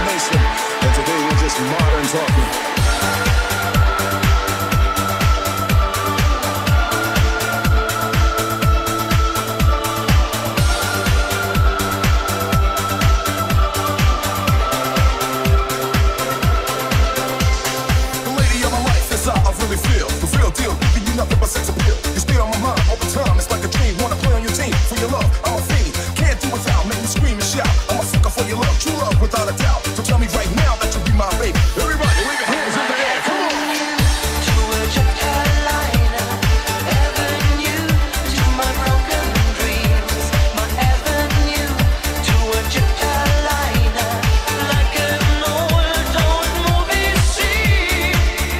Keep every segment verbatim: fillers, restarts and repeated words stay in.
nation. And today we're just modern talking. Nothing but sex appeal. You stay on my mind all the time. It's like a dream. Wanna play on your team. For your love, I'm a fiend. Can't do without. Make me scream and shout. I'm a sucker for your love. True love without a doubt. So tell me right now that you'll be my baby. Everybody, wave your hands in the air. Come on. Georgia, Carolina, avenue to my broken dreams. My avenue, Georgia, Carolina, like an old, old movie scene.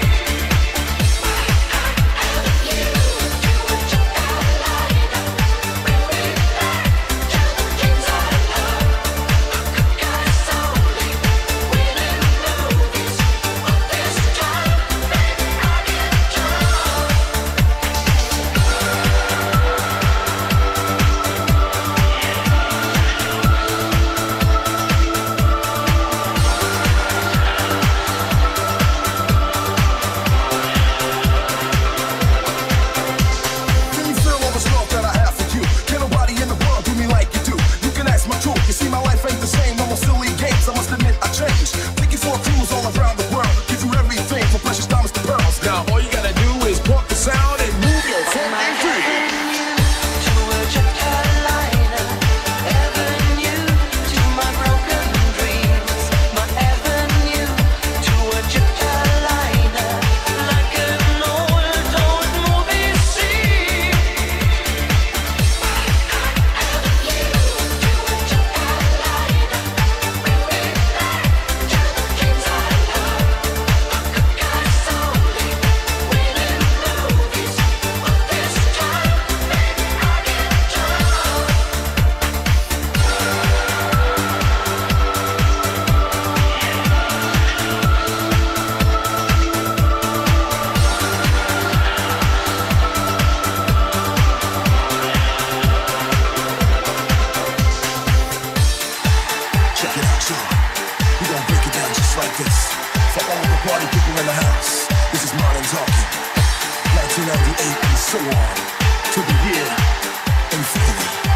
Party people in the house. This is modern talking. nineteen ninety-eight and so on to the year infinity.